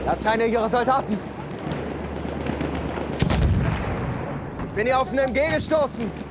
Das ist einer ihrer Soldaten. Ich bin hier auf einen MG gestoßen.